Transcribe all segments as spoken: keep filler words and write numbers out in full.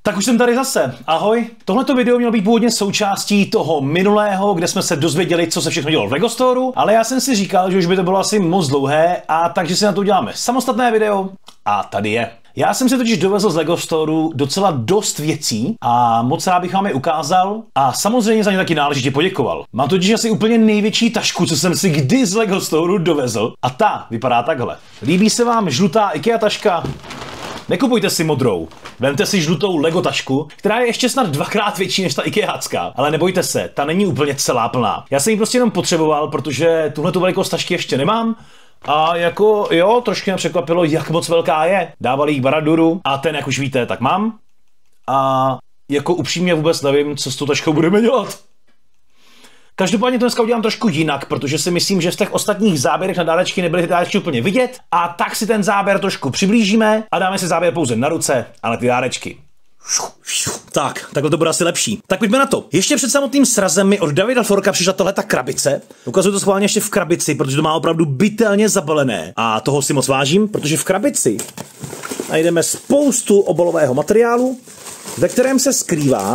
Tak už jsem tady zase. Ahoj. Tohleto video mělo být původně součástí toho minulého, kde jsme se dozvěděli, co se všechno dělo v Lego Storeu, ale já jsem si říkal, že už by to bylo asi moc dlouhé, a takže si na to uděláme samostatné video a tady je. Já jsem si totiž dovezl z Lego Storeu docela dost věcí a moc rád bych vám je ukázal a samozřejmě za ně taky náležitě poděkoval. Mám totiž asi úplně největší tašku, co jsem si kdy z Lego Storeu dovezl, a ta vypadá takhle. Líbí se vám žlutá IKEA taška? Nekupujte si modrou. Vemte si žlutou Lego tašku, která je ještě snad dvakrát větší než ta IKEAcká, ale nebojte se, ta není úplně celá plná. Já jsem ji prostě jenom potřeboval, protože tuhletu velikost tašky ještě nemám. A jako jo, trošku mě překvapilo, jak moc velká je. Dávali jí Baraduru a ten, jak už víte, tak mám. A jako upřímně vůbec nevím, co s tou taškou budeme dělat. Každopádně to dneska udělám trošku jinak, protože si myslím, že v těch ostatních záběrech na dárečky nebyly ty dárečky úplně vidět, a tak si ten záběr trošku přiblížíme a dáme si záběr pouze na ruce a na ty dárečky. Tak, takhle to bude asi lepší. Tak pojďme na to. Ještě před samotným srazem mi od Davida Forka přišla tahleta krabice. Ukazuju to schválně ještě v krabici, protože to má opravdu bytelně zabalené. A toho si moc vážím, protože v krabici najdeme spoustu obalového materiálu, ve kterém se skrývá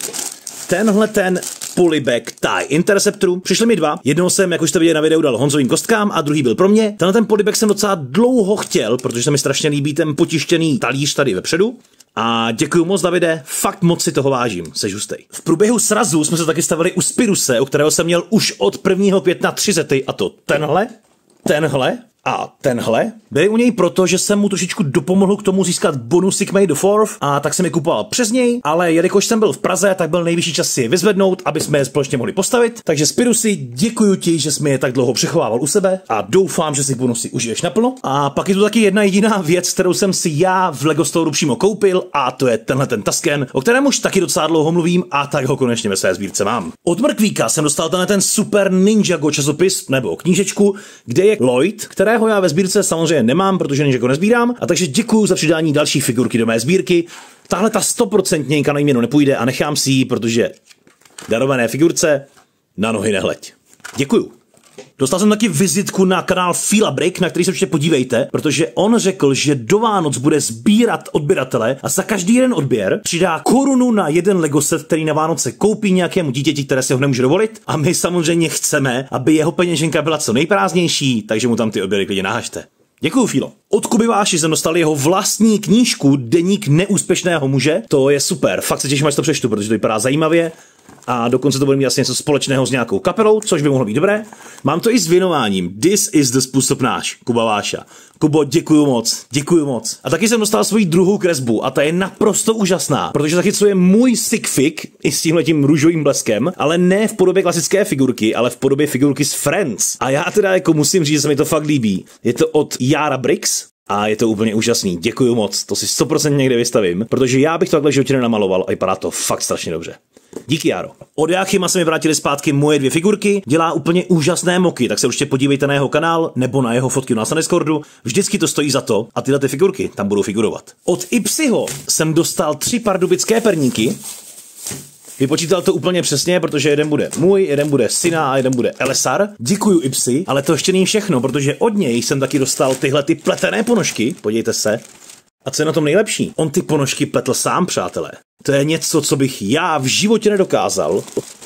tenhle ten polybag tie interceptoru. Přišly mi dva. Jednoho jsem, jak už jste viděli na videu, dal Honzovým kostkám a druhý byl pro mě. Tenhle ten polybag jsem docela dlouho chtěl, protože se mi strašně líbí ten potištěný talíř tady vepředu. A děkuju moc, Davide, fakt moc si toho vážím, seš hustej. V průběhu srazu jsme se taky stavili u Spiruse, u kterého jsem měl už od prvního května tři sety, a to tenhle, tenhle a tenhle. Byli u něj proto, že jsem mu trošičku dopomohl k tomu získat bonusy k May the fourth, a tak jsem je kupoval přes něj, ale jelikož jsem byl v Praze, tak byl nejvyšší čas si je vyzvednout, aby jsme je společně mohli postavit. Takže Spirusy, děkuju ti, že jsi mi je tak dlouho přechovával u sebe a doufám, že si bonusy užiješ naplno. A pak je tu taky jedna jediná věc, kterou jsem si já v Lego Storeu přímo koupil, a to je tenhle ten Tasken, o kterém už taky docela dlouho mluvím, a tak ho konečně ve své sbírce mám. Od Mrkvíka jsem dostal tenhle ten super Ninjago časopis nebo knížečku, kde je Lloyd, kterého já ve sbírce samozřejmě nemám, protože Ninjago nezbírám, a takže děkuju za přidání další figurky do mé sbírky. Tahle ta sto procent někam na jméno nepůjde a nechám si ji, protože darované figurce na nohy nehleď. Děkuju. Dostal jsem taky vizitku na kanál Fila Brick, na který se určitě podívejte, protože on řekl, že do Vánoc bude sbírat odběratele a za každý jeden odběr přidá korunu na jeden Lego set, který na Vánoce koupí nějakému dítěti, které si ho nemůže dovolit. A my samozřejmě chceme, aby jeho peněženka byla co nejprázdnější, takže mu tam ty odběry klidně nahažte. Děkuju, Filo. Od Kuby Váši jsem dostal jeho vlastní knížku Deník neúspěšného muže. To je super, fakt se těším, až to přečtu, protože to vypadá zajímavě. A dokonce to bude mít asi něco společného s nějakou kapelou, což by mohlo být dobré. Mám to i s věnováním. This is the způsob náš, Kuba Váša. Kubo, děkuju moc, děkuju moc. A taky jsem dostal svoji druhou kresbu a ta je naprosto úžasná, protože zachycuje můj sick fig i s tímhletím růžovým bleskem, ale ne v podobě klasické figurky, ale v podobě figurky z Friends. A já teda jako musím říct, že se mi to fakt líbí. Je to od Yara Bricks a je to úplně úžasný. Děkuju moc, to si sto procent někde vystavím, protože já bych to takhle v životě nenamaloval a vypadá to fakt strašně dobře. Díky, Jaro. Od Jáchyma se mi vrátily zpátky moje dvě figurky, dělá úplně úžasné moky, tak se určitě podívejte na jeho kanál nebo na jeho fotky na Discordu, vždycky to stojí za to a tyhle ty figurky tam budou figurovat. Od Ipsiho jsem dostal tři pardubické perníky. Vypočítal to úplně přesně, protože jeden bude můj, jeden bude syna a jeden bude Elesar. Děkuju Ipsi, ale to ještě není všechno, protože od něj jsem taky dostal tyhle ty pletené ponožky, podívejte se. A co je na tom nejlepší? On ty ponožky pletl sám, přátelé. To je něco, co bych já v životě nedokázal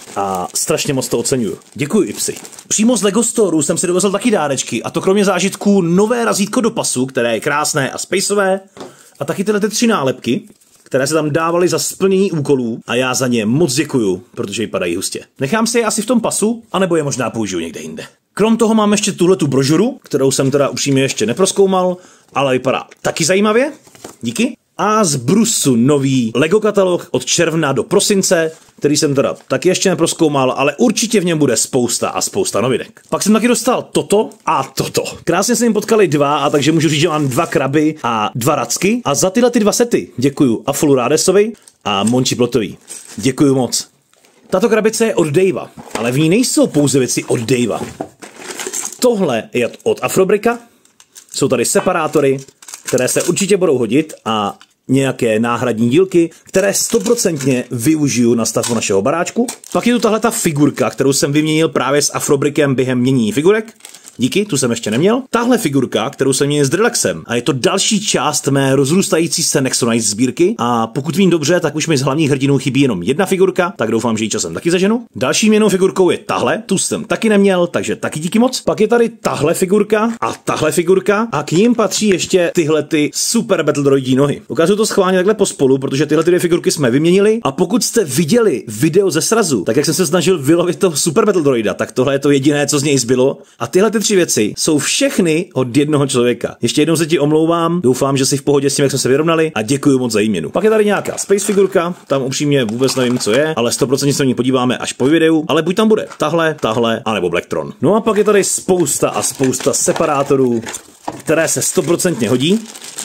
a strašně moc to oceňuju. Děkuji, Ipsi. Přímo z Lego Storeu jsem si dovezl taky dárečky, a to kromě zážitků nové razítko do pasu, které je krásné a spaceové, a taky tyhle ty tři nálepky, které se tam dávaly za splnění úkolů, a já za ně moc děkuju, protože vypadají hustě. Nechám si je asi v tom pasu, anebo je možná použiju někde jinde. Krom toho mám ještě tuhletu brožuru, kterou jsem teda upřímně ještě neprozkoumal, ale vypadá taky zajímavě. Díky. A z Brusu nový Lego katalog od června do prosince, který jsem teda taky ještě neprozkoumal, ale určitě v něm bude spousta a spousta novinek. Pak jsem taky dostal toto a toto. Krásně se jim potkali dva, a takže můžu říct, že mám dva kraby a dva racky. A za tyhle ty dva sety děkuju Afolu Rádesovi a Monči Plotový. Děkuju moc. Tato krabice je od Davea, ale v ní nejsou pouze věci od Davea. Tohle je od Afrobricka. Jsou tady separátory, které se určitě budou hodit, a nějaké náhradní dílky, které stoprocentně využiju na stavbu našeho baráčku. Pak je tu tahle ta figurka, kterou jsem vyměnil právě s Afrobrickem během měnění figurek. Díky, tu jsem ještě neměl. Tahle figurka, kterou jsem měl s Drillexem, a je to další část mé rozrůstající se Nexonite sbírky. A pokud vím dobře, tak už mi z hlavních hrdinů chybí jenom jedna figurka, tak doufám, že ji časem taky zaženu. Další měnou figurkou je tahle, tu jsem taky neměl, takže taky díky moc. Pak je tady tahle figurka a tahle figurka a k ním patří ještě tyhle ty super Battle Droidí nohy. Ukážu to schválně takhle pospolu, protože tyhle ty dvě figurky jsme vyměnili. A pokud jste viděli video ze srazu, tak jak jsem se snažil vylovit toho super Battle Droida, tak tohle je to jediné, co z něj zbylo. A tyhle ty tři věci jsou všechny od jednoho člověka. Ještě jednou se ti omlouvám, doufám, že jsi v pohodě s tím, jak jsme se vyrovnali a děkuji moc za výměnu. Pak je tady nějaká space figurka, tam upřímně vůbec nevím, co je, ale sto procent se o ní podíváme až po videu, ale buď tam bude tahle, tahle, anebo Blacktron. No a pak je tady spousta a spousta separátorů, které se sto procent hodí.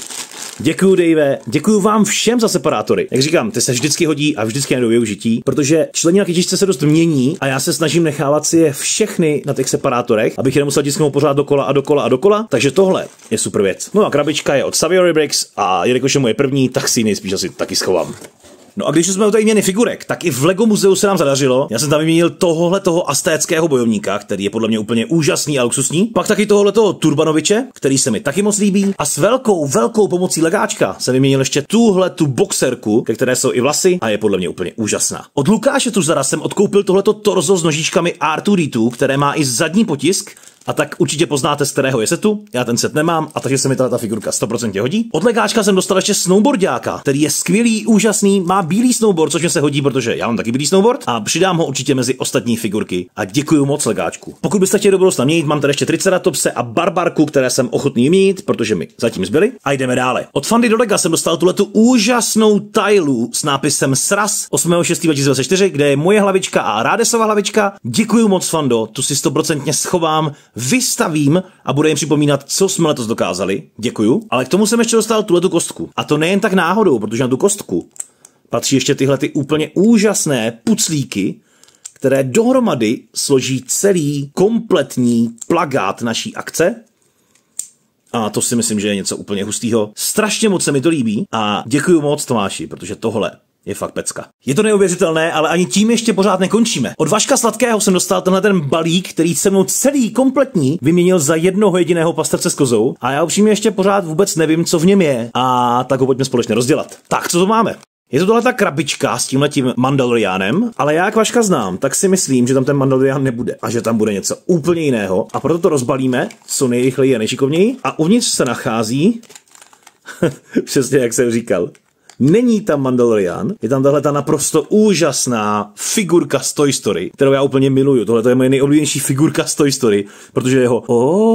Děkuju, Dave, děkuju vám všem za separátory. Jak říkám, ty se vždycky hodí a vždycky jdou využití, protože člení na kytičce se dost mění a já se snažím nechávat si je všechny na těch separátorech, abych je nemusel tisknout pořád dokola a dokola a dokola, takže tohle je super věc. No a krabička je od Saviory Bricks a jelikož je moje první, tak si ji nejspíš asi taky schovám. No a když jsme u té výměny figurek, tak i v Lego muzeu se nám zadařilo. Já jsem tam vyměnil tohohle toho aztéckého bojovníka, který je podle mě úplně úžasný a luxusní. Pak taky tohohle toho Turbanoviče, který se mi taky moc líbí. A s velkou, velkou pomocí legáčka jsem vyměnil ještě tuhle tu boxerku, ke které jsou i vlasy a je podle mě úplně úžasná. Od Lukáše Tuzara jsem odkoupil tohleto torzo s nožičkami R dva D dva, které má i zadní potisk. A tak určitě poznáte, z kterého je setu. Já ten set nemám, a takže se mi ta figurka sto procent hodí. Od legáčka jsem dostal ještě snowboardiáka, který je skvělý, úžasný, má bílý snowboard, což mě se hodí, protože já mám taky bílý snowboard a přidám ho určitě mezi ostatní figurky. A děkuju moc legáčku. Pokud byste chtěli do budoucna měnit, mám tady ještě Triceratopse a Barbarku, které jsem ochotný mít, protože mi zatím zbyly. A jdeme dále. Od Fandy do Lega jsem dostal tuhletu úžasnou tajlu s nápisem Sraz osmého šestého dva tisíce dvacet čtyři, kde je moje hlavička a Rádesova hlavička. Děkuju moc, Fando, tu si sto procent schovám. Vystavím a bude jim připomínat, co jsme letos dokázali. Děkuju. Ale k tomu jsem ještě dostal tuhletu kostku. A to nejen tak náhodou, protože na tu kostku patří ještě tyhle ty úplně úžasné puclíky, které dohromady složí celý kompletní plakát naší akce. A to si myslím, že je něco úplně hustýho. Strašně moc se mi to líbí a děkuju moc, Tomáši, protože tohle je fakt pecka. Je to neuvěřitelné, ale ani tím ještě pořád nekončíme. Od Vaška Sladkého jsem dostal tenhle ten balík, který se mnou celý kompletní vyměnil za jednoho jediného pastrce s kozou a já upřímně ještě pořád vůbec nevím, co v něm je. A tak ho pojďme společně rozdělat. Tak, co to máme? Je to tohle ta krabička s tímhletím Mandalorianem, ale já jak Vaška znám, tak si myslím, že tam ten Mandalorian nebude a že tam bude něco úplně jiného a proto to rozbalíme co nejrychleji a nejšikovněji a uvnitř se nachází přesně jak jsem říkal. Není tam Mandalorian, je tam tahle ta naprosto úžasná figurka z Toy Story, kterou já úplně miluju. Tohle je moje nejoblíbenější figurka z Toy Story, protože jeho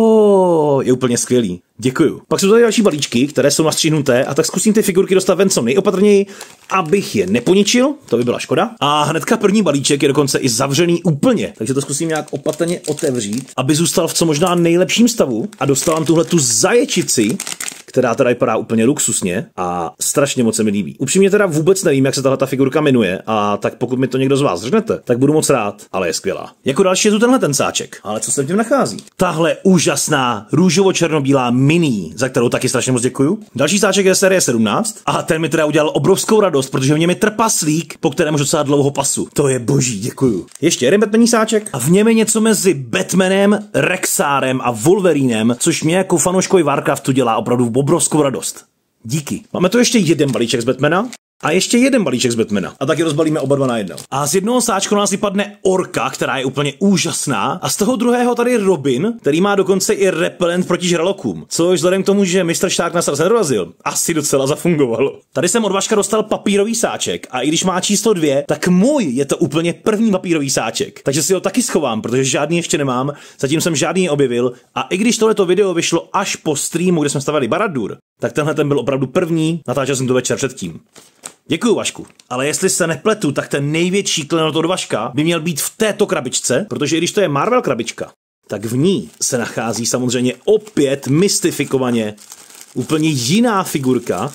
oh, je úplně skvělý. Děkuju. Pak jsou tady další balíčky, které jsou nastříhnuté a tak zkusím ty figurky dostat ven co nejopatrněji, abych je neponičil, to by byla škoda. A hnedka první balíček je dokonce i zavřený úplně, takže to zkusím nějak opatrně otevřít, aby zůstal v co možná nejlepším stavu a dostal tuhle tu zaječici, která teda vypadá úplně luxusně a strašně moc se mi líbí. Upřímně teda vůbec nevím, jak se tahle ta figurka jmenuje, a tak pokud mi to někdo z vás řeknete, tak budu moc rád, ale je skvělá. Jako další je tu tenhle ten sáček, ale co se v něm nachází? Tahle úžasná růžovo-černobílá mini, za kterou taky strašně moc děkuju. Další sáček je série sedmnáct a ten mi teda udělal obrovskou radost, protože v něm je trpaslík, po kterém už docela dlouho pasu. To je boží, děkuju. Ještě jeden Batmaní sáček a v něm je něco mezi Batmanem, Rexárem a Wolverinem, což mě jako fanouškovi Warcraftu dělá opravdu obrovskou radost. Díky. Máme tu ještě jeden balíček z Batmana. A ještě jeden balíček z Batmana. A taky rozbalíme oba dva na jedno. A z jednoho sáčku nás vypadne orka, která je úplně úžasná. A z toho druhého tady Robin, který má dokonce i repelent proti žralokům. Což vzhledem k tomu, že mister Stark nás raz nedorazil, asi docela zafungovalo. Tady jsem od Vaška dostal papírový sáček. A i když má číslo dvě, tak můj je to úplně první papírový sáček. Takže si ho taky schovám, protože žádný ještě nemám. Zatím jsem žádný neobjevil. A i když tohleto video vyšlo až po streamu, kde jsme stavili Barad-dûr, tak tenhle ten byl opravdu první. Natáčel jsem to večer předtím. Děkuju, Vašku. Ale jestli se nepletu, tak ten největší klenot od Vaška by měl být v této krabičce, protože i když to je Marvel krabička, tak v ní se nachází samozřejmě opět mystifikovaně úplně jiná figurka,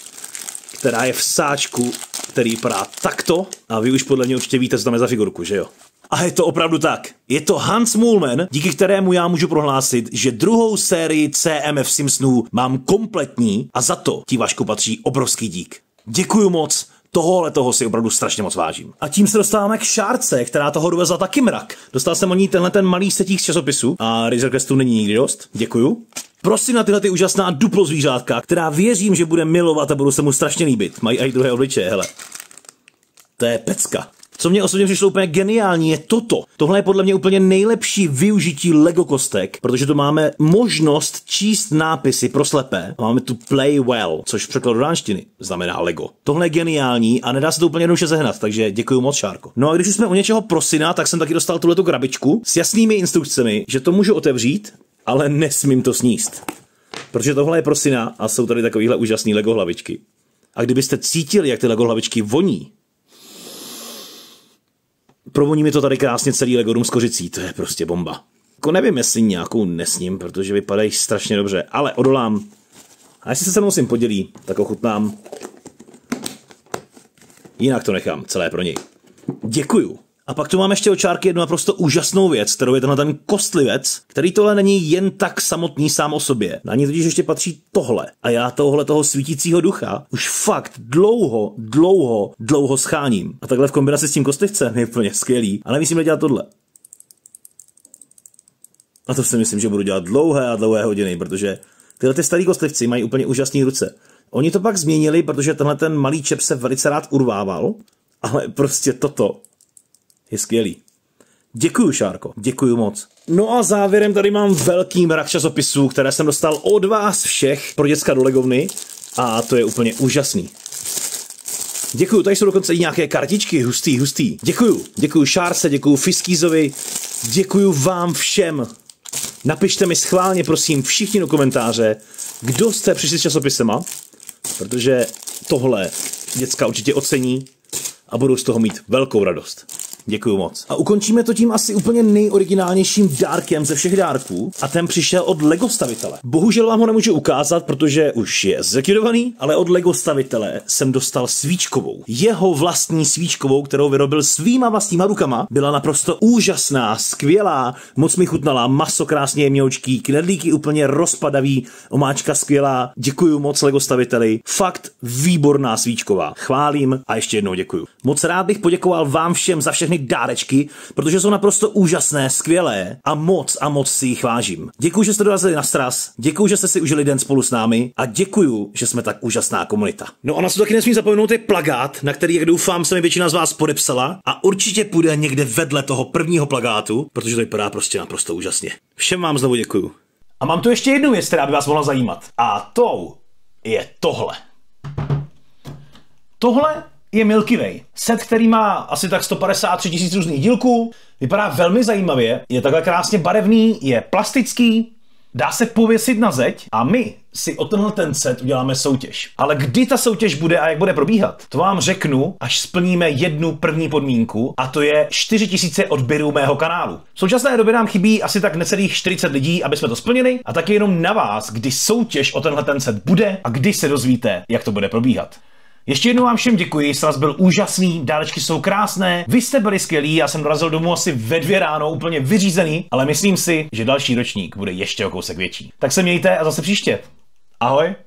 která je v sáčku, který vypadá takto. A vy už podle mě určitě víte, co tam je za figurku, že jo? A je to opravdu tak. Je to Hans Moleman, díky kterému já můžu prohlásit, že druhou sérii C M F Simpsonů mám kompletní a za to ti, Vašku, patří obrovský dík. Děkuju moc, Tohle toho si opravdu strašně moc vážím. A tím se dostáváme k šárce, která toho dovezla taky mrak. Dostal jsem od ní tenhle ten malý setík z časopisu a Razor Questu není nikdy dost. Děkuju. Prosím na tyhle ty úžasná duplo zvířátka, která věřím, že bude milovat a budou se mu strašně líbit. Mají i druhé obličeje, hele. To je pecka. Co mě osobně přišlo úplně geniální, je toto. Tohle je podle mě úplně nejlepší využití Lego kostek, protože tu máme možnost číst nápisy pro slepé. A máme tu Play Well, což v překladu do dánštiny znamená Lego. Tohle je geniální a nedá se to úplně jednoduše sehnat, takže děkuji moc, Šárko. No a když už jsme u něčeho prosina, tak jsem taky dostal tuhletu krabičku s jasnými instrukcemi, že to můžu otevřít, ale nesmím to sníst. Protože tohle je prosina a jsou tady takovýhle úžasný Lego hlavičky. A kdybyste cítili, jak ty Lego hlavičky voní, provoní mi to tady krásně celý Lego dům s kořicí, to je prostě bomba. Jako nevím, jestli nějakou nesním, protože vypadají strašně dobře, ale odolám. A jestli se se mnou s ním podělí, tak ochutnám. Jinak to nechám, celé pro něj. Děkuju. A pak tu mám ještě od Šárky jednu naprosto úžasnou věc, kterou je tenhle ten kostlivec, který tohle není jen tak samotný sám o sobě. Na ní totiž ještě patří tohle. A já tohle toho svítícího ducha už fakt dlouho, dlouho, dlouho scháním. A takhle v kombinaci s tím kostlivcem je úplně skvělý. Ale nemyslím dělat tohle. A to si myslím, že budu dělat dlouhé a dlouhé hodiny, protože tyhle ty starý kostlivci mají úplně úžasné ruce. Oni to pak změnili, protože tenhle ten malý čep se velice rád urvával, ale prostě toto je skvělý. Děkuju, Šárko, děkuju moc. No a závěrem tady mám velký mrak časopisů, které jsem dostal od vás všech pro děcka do legovny a to je úplně úžasný. Děkuju, tady jsou dokonce i nějaké kartičky, hustý, hustý. Děkuju, děkuju Šárce, děkuju Fiskýzovi, děkuju vám všem. Napište mi schválně, prosím, všichni do komentáře, kdo jste přišli s časopisema, protože tohle děcka určitě ocení a budou z toho mít velkou radost. Děkuju moc. A ukončíme to tím asi úplně nejoriginálnějším dárkem ze všech dárků a ten přišel od Lego stavitele. Bohužel vám ho nemůžu ukázat, protože už je zlikvidovaný, ale od Lego stavitele jsem dostal svíčkovou. Jeho vlastní svíčkovou, kterou vyrobil svýma vlastníma rukama, byla naprosto úžasná, skvělá, moc mi chutnala, maso krásně jemňoučký, knedlíky úplně rozpadavý, omáčka skvělá. Děkuju moc Lego staviteli. Fakt výborná svíčková. Chválím a ještě jednou děkuju. Moc rád bych poděkoval vám všem za všechny dárečky, protože jsou naprosto úžasné, skvělé a moc a moc si jich vážím. Děkuju, že jste dorazili na sraz, děkuju, že jste si užili den spolu s námi a děkuju, že jsme tak úžasná komunita. No a na co taky nesmím zapomenout je plakát, na který, jak doufám, se mi většina z vás podepsala a určitě půjde někde vedle toho prvního plakátu, protože to vypadá prostě naprosto úžasně. Všem vám znovu děkuju. A mám tu ještě jednu věc, která by vás mohla zajímat. A tou je tohle. Tohle je Milky Way. Set, který má asi tak sto padesát tři tisíc různých dílků, vypadá velmi zajímavě, je takhle krásně barevný, je plastický, dá se pověsit na zeď a my si o tenhle ten set uděláme soutěž. Ale kdy ta soutěž bude a jak bude probíhat, to vám řeknu, až splníme jednu první podmínku a to je čtyři tisíce odběrů mého kanálu. V současné době nám chybí asi tak necelých čtyřicet lidí, aby jsme to splnili a tak je jenom na vás, kdy soutěž o tenhle ten set bude a kdy se dozvíte, jak to bude probíhat. Ještě jednou vám všem děkuji, sraz byl úžasný, dárečky jsou krásné, vy jste byli skvělí, já jsem dorazil domů asi ve dvě ráno, úplně vyřízený, ale myslím si, že další ročník bude ještě o kousek větší. Tak se mějte a zase příště. Ahoj!